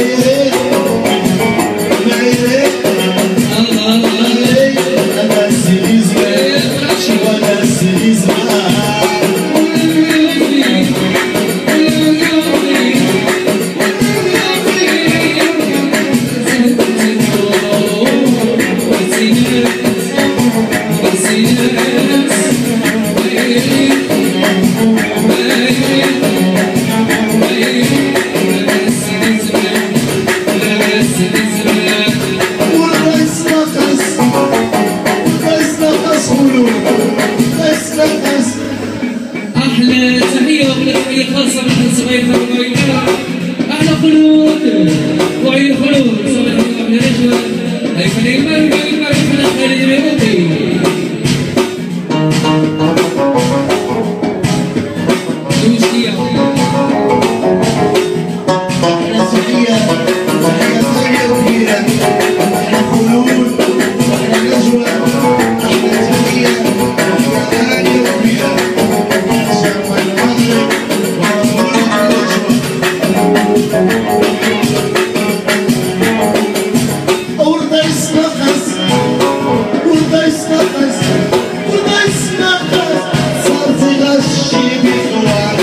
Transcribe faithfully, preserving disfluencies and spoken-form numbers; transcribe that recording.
احلى تحيه وتحيه خاصه من صغير ميروقي. احلى خلود وعيون خلود صباح الخير من الرجل هاي فنان ميروقي المعروف من خالد ميروقي. دوشتيه احلى تحيه تحيه طيبه وكبيره. احلى خلود واحلى نجوى. احلى تحيه تحيه غاليه وكبيره. صار في غشي بخوان